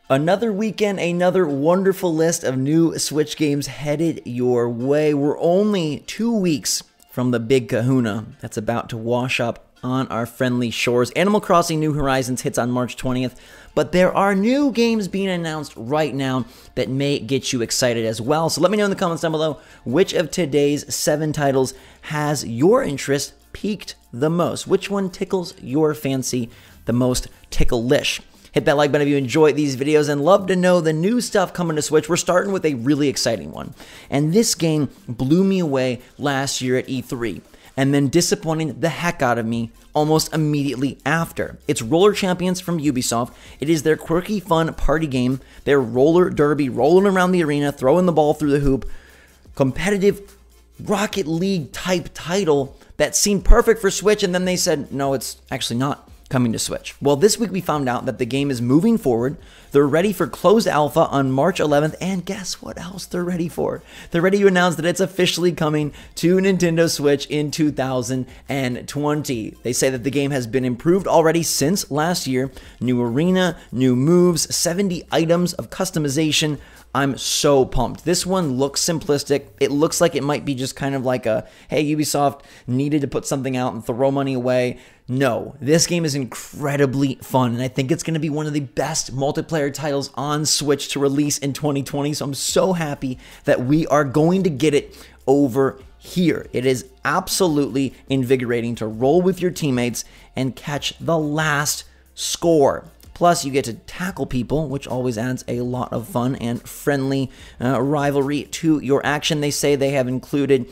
Another weekend, another wonderful list of new Switch games headed your way. We're only 2 weeks from the big kahuna that's about to wash up on our friendly shores. Animal Crossing New Horizons hits on March 20th, but there are new games being announced right now that may get you excited as well. So let me know in the comments down below which of today's 7 titles has your interest piqued the most. Which one tickles your fancy the most ticklish? Hit that like button if you enjoy these videos and love to know the new stuff coming to Switch. We're starting with a really exciting one. And this game blew me away last year at E3 and then disappointing the heck out of me almost immediately after. It's Roller Champions from Ubisoft. It is their quirky, fun party game. Their roller derby, rolling around the arena, throwing the ball through the hoop. Competitive Rocket League type title that seemed perfect for Switch, and then they said, no, it's actually not coming to Switch. Well, this week we found out that the game is moving forward. They're ready for closed alpha on March 11th, and guess what else they're ready for? They're ready to announce that it's officially coming to Nintendo Switch in 2020. They say that the game has been improved already since last year. New arena, new moves, 70 items of customization. I'm so pumped. This one looks simplistic. It looks like it might be just kind of like a, hey, Ubisoft needed to put something out and throw money away. No, this game is incredibly fun, and I think it's going to be one of the best multiplayer titles on Switch to release in 2020, so I'm so happy that we are going to get it over here. It is absolutely invigorating to roll with your teammates and catch the last score. Plus, you get to tackle people, which always adds a lot of fun and friendly rivalry to your action. They say they have included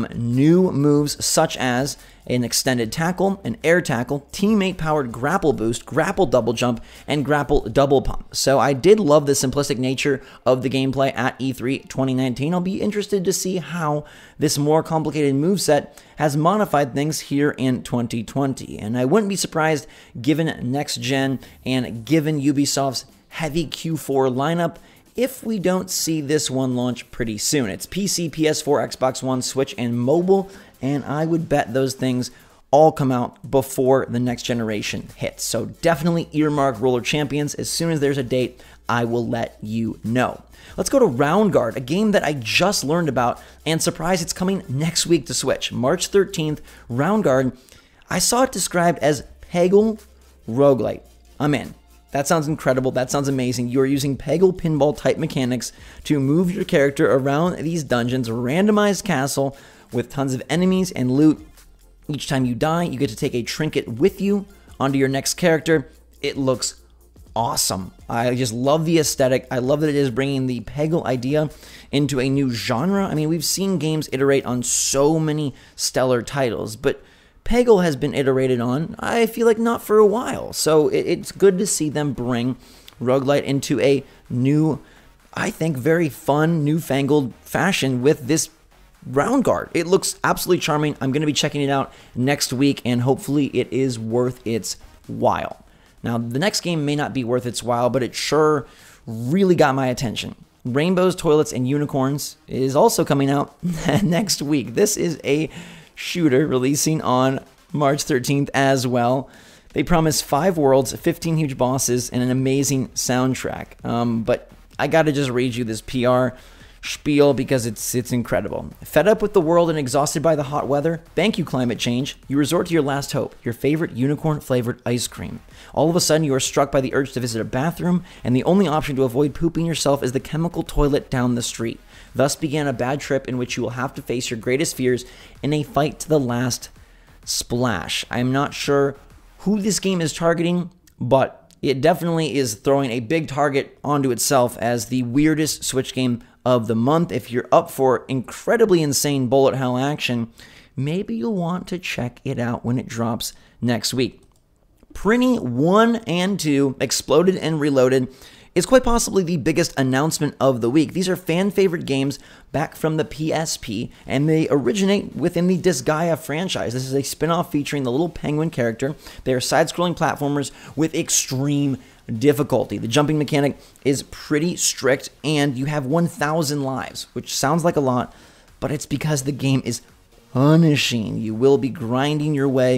new moves such as an extended tackle, an air tackle, teammate-powered grapple boost, grapple double jump, and grapple double pump. So I did love the simplistic nature of the gameplay at E3 2019. I'll be interested to see how this more complicated moveset has modified things here in 2020. And I wouldn't be surprised, given next gen and given Ubisoft's heavy Q4 lineup, if we don't see this one launch pretty soon. It's PC, PS4, Xbox One, Switch, and mobile, and I would bet those things all come out before the next generation hits. So definitely earmark Roller Champions. As soon as there's a date, I will let you know. Let's go to Round Guard, a game that I just learned about, and surprise, it's coming next week to Switch. March 13th, Round Guard. I saw it described as Peggle roguelite. I'm in. That sounds incredible. That sounds amazing. You are using Peggle pinball type mechanics to move your character around these dungeons, randomized castle with tons of enemies and loot. Each time you die, you get to take a trinket with you onto your next character. It looks awesome. I just love the aesthetic. I love that it is bringing the Peggle idea into a new genre. I mean, we've seen games iterate on so many stellar titles, but Peggle has been iterated on, I feel like, not for a while. So it's good to see them bring roguelite into a new, I think, very fun, newfangled fashion with this Round Guard. It looks absolutely charming. I'm going to be checking it out next week, and hopefully it is worth its while. Now, the next game may not be worth its while, but it sure really got my attention. Rainbows, Toilets, and Unicorns is also coming out next week. This is a shooter releasing on March 13th as well. They promise 5 worlds, 15 huge bosses, and an amazing soundtrack. But I gotta just read you this PR spiel because it's incredible. Fed up with the world and exhausted by the hot weather? Thank you, climate change. You resort to your last hope, your favorite unicorn-flavored ice cream. All of a sudden, you are struck by the urge to visit a bathroom, and the only option to avoid pooping yourself is the chemical toilet down the street. Thus began a bad trip in which you will have to face your greatest fears in a fight to the last splash. I'm not sure who this game is targeting, but it definitely is throwing a big target onto itself as the weirdest Switch game of the month. If you're up for incredibly insane bullet hell action, maybe you'll want to check it out when it drops next week. Prinny 1 and 2, Exploded and Reloaded, is quite possibly the biggest announcement of the week. These are fan-favorite games back from the PSP, and they originate within the Disgaea franchise. This is a spin-off featuring the little penguin character. They are side-scrolling platformers with extreme difficulty. The jumping mechanic is pretty strict, and you have 1,000 lives, which sounds like a lot, but it's because the game is punishing. You will be grinding your way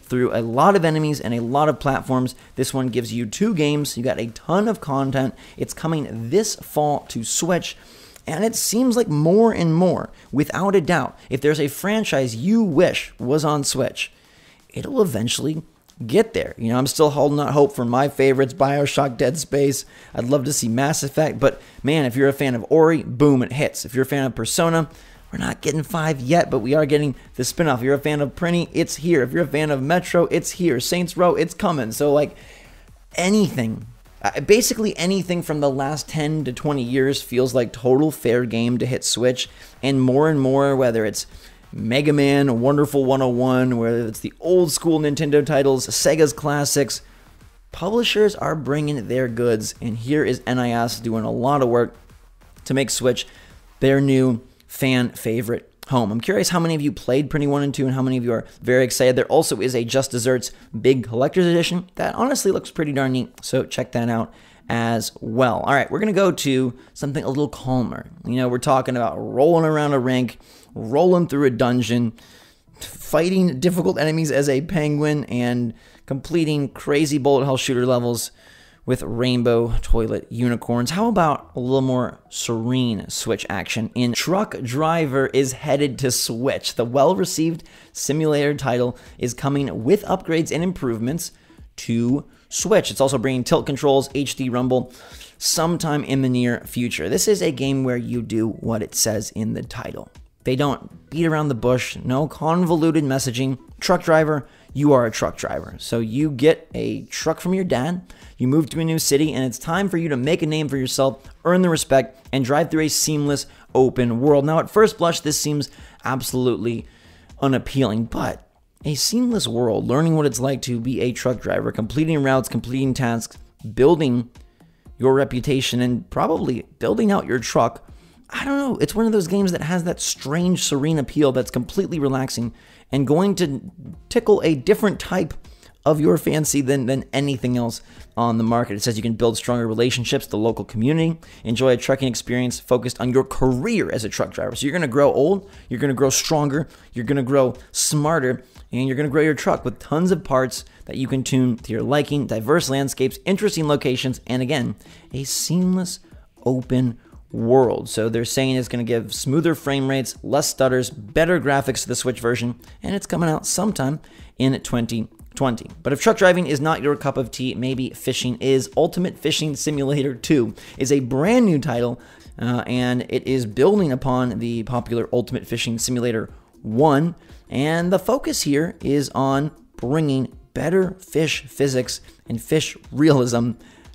through a lot of enemies and a lot of platforms. This one gives you 2 games. You got a ton of content. It's coming this fall to Switch. And it seems like more and more, without a doubt, if there's a franchise you wish was on Switch, it'll eventually get there. You know, I'm still holding out hope for my favorites, BioShock, Dead Space. I'd love to see Mass Effect, but man, if you're a fan of Ori, boom, it hits. If you're a fan of Persona, we're not getting 5 yet, but we are getting the spinoff. If you're a fan of Prinny, it's here. If you're a fan of Metro, it's here. Saints Row, it's coming. So like anything, basically anything from the last 10 to 20 years feels like total fair game to hit Switch. And more, whether it's Mega Man, Wonderful 101, whether it's the old school Nintendo titles, Sega's classics, publishers are bringing their goods. And here is NIS doing a lot of work to make Switch their new fan favorite home. I'm curious how many of you played Prinny 1 and 2 and how many of you are very excited. There also is a Just Desserts Big Collector's Edition that honestly looks pretty darn neat, so check that out as well. All right, we're going to go to something a little calmer. You know, we're talking about rolling around a rink, rolling through a dungeon, fighting difficult enemies as a penguin, and completing crazy bullet hell shooter levels with rainbow toilet unicorns. How about a little more serene Switch action in Truck Driver is headed to Switch. The well-received simulator title is coming with upgrades and improvements to Switch. It's also bringing tilt controls, HD rumble, sometime in the near future. This is a game where you do what it says in the title. They don't beat around the bush, no convoluted messaging. Truck driver, you are a truck driver. So you get a truck from your dad, you move to a new city, and it's time for you to make a name for yourself, earn the respect, and drive through a seamless open world. Now, at first blush, this seems absolutely unappealing, but a seamless world, learning what it's like to be a truck driver, completing routes, completing tasks, building your reputation, and probably building out your truck. I don't know, it's one of those games that has that strange, serene appeal that's completely relaxing and going to tickle a different type of your fancy than anything else on the market. It says you can build stronger relationships with the local community, enjoy a trucking experience focused on your career as a truck driver. So you're going to grow old, you're going to grow stronger, you're going to grow smarter, and you're going to grow your truck with tons of parts that you can tune to your liking, diverse landscapes, interesting locations, and again, a seamless open world. So they're saying it's going to give smoother frame rates, less stutters, better graphics to the Switch version, and it's coming out sometime in 2020. But if truck driving is not your cup of tea, maybe fishing is. Ultimate Fishing Simulator 2 is a brand new title, and it is building upon the popular Ultimate Fishing Simulator 1, and the focus here is on bringing better fish physics and fish realism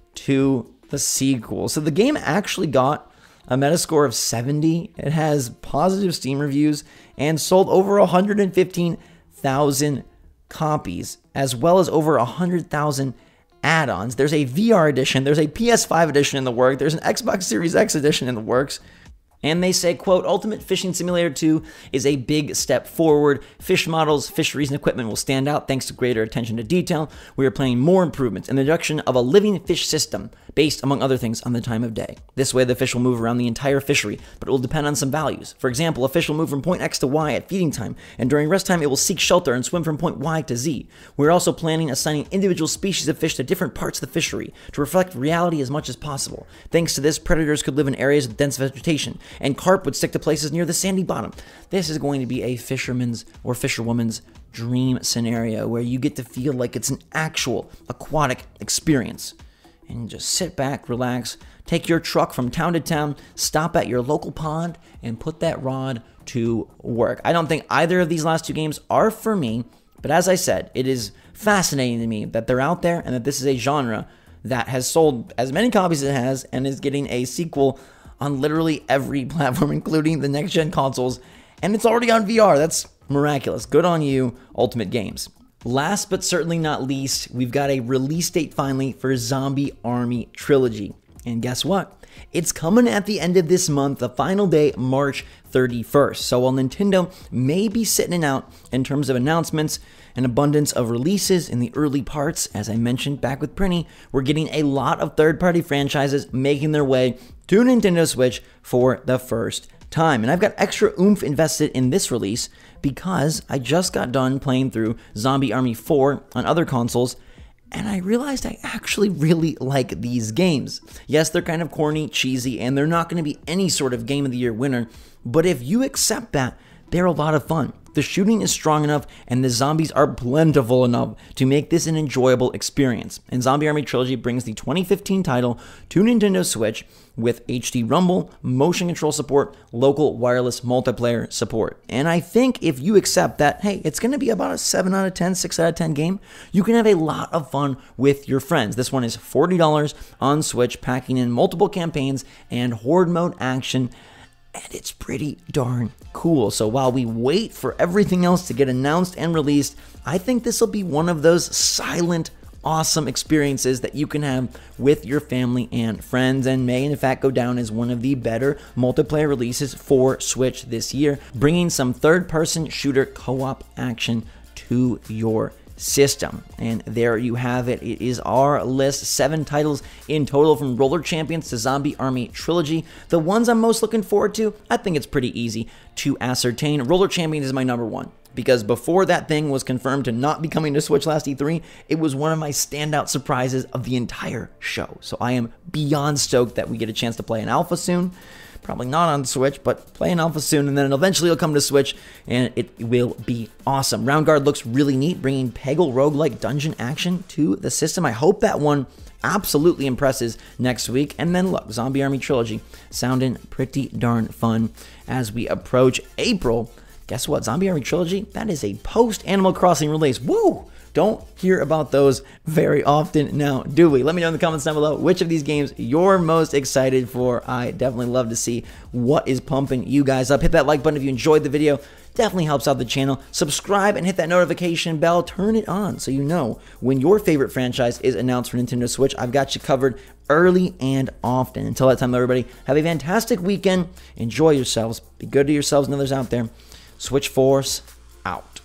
to the sequel. So the game actually got a Metascore of 70. It has positive Steam reviews and sold over 115,000 copies, as well as over 100,000 add-ons. There's a VR edition, there's a PS5 edition in the works, there's an Xbox Series X edition in the works. And they say, quote, Ultimate Fishing Simulator 2 is a big step forward. Fish models, fisheries, and equipment will stand out thanks to greater attention to detail. We are planning more improvements in the introduction of a living fish system based, among other things, on the time of day. This way, the fish will move around the entire fishery, but it will depend on some values. For example, a fish will move from point X to Y at feeding time, and during rest time, it will seek shelter and swim from point Y to Z. We're also planning assigning individual species of fish to different parts of the fishery to reflect reality as much as possible. Thanks to this, predators could live in areas with dense vegetation, and carp would stick to places near the sandy bottom. This is going to be a fisherman's or fisherwoman's dream scenario where you get to feel like it's an actual aquatic experience. And just sit back, relax, take your truck from town to town, stop at your local pond, and put that rod to work. I don't think either of these last two games are for me, but as I said, it is fascinating to me that they're out there and that this is a genre that has sold as many copies as it has and is getting a sequel on literally every platform, including the next-gen consoles, and it's already on VR. That's miraculous. Good on you, Ultimate Games. Last but certainly not least, we've got a release date finally for Zombie Army Trilogy. And guess what? It's coming at the end of this month, the final day, March 31st. So while Nintendo may be sitting it out in terms of announcements and abundance of releases in the early parts, as I mentioned back with Prinny, we're getting a lot of third-party franchises making their way to Nintendo Switch for the first time. And I've got extra oomph invested in this release because I just got done playing through Zombie Army 4 on other consoles, and I realized I actually really like these games. Yes, they're kind of corny, cheesy, and they're not going to be any sort of Game of the Year winner, but if you accept that, they're a lot of fun. The shooting is strong enough, and the zombies are plentiful enough to make this an enjoyable experience. And Zombie Army Trilogy brings the 2015 title to Nintendo Switch with HD Rumble, motion control support, local wireless multiplayer support. And I think if you accept that, hey, it's going to be about a 7 out of 10, 6 out of 10 game, you can have a lot of fun with your friends. This one is $40 on Switch, packing in multiple campaigns and horde mode action, and it's pretty darn cool. So while we wait for everything else to get announced and released, I think this will be one of those silent, awesome experiences that you can have with your family and friends, and may in fact go down as one of the better multiplayer releases for Switch this year, bringing some third-person shooter co-op action to your system. And there you have it. It is our list. 7 titles in total, from Roller Champions to Zombie Army Trilogy. The ones I'm most looking forward to, I think it's pretty easy to ascertain. Roller Champions is my number one, because before that thing was confirmed to not be coming to Switch last E3, it was one of my standout surprises of the entire show. So I am beyond stoked that we get a chance to play an alpha soon. Probably not on Switch, but play an alpha soon, and then eventually it'll come to Switch, and it will be awesome. Round Guard looks really neat, bringing Peggle roguelike dungeon action to the system. I hope that one absolutely impresses next week. And then look, Zombie Army Trilogy sounding pretty darn fun as we approach April. Guess what? Zombie Army Trilogy, that is a post-Animal Crossing release. Woo! Don't hear about those very often now, do we? Let me know in the comments down below which of these games you're most excited for. I definitely love to see what is pumping you guys up. Hit that like button if you enjoyed the video. Definitely helps out the channel. Subscribe and hit that notification bell. Turn it on so you know when your favorite franchise is announced for Nintendo Switch. I've got you covered early and often. Until that time, everybody, have a fantastic weekend. Enjoy yourselves. Be good to yourselves and others out there. SwitchForce out.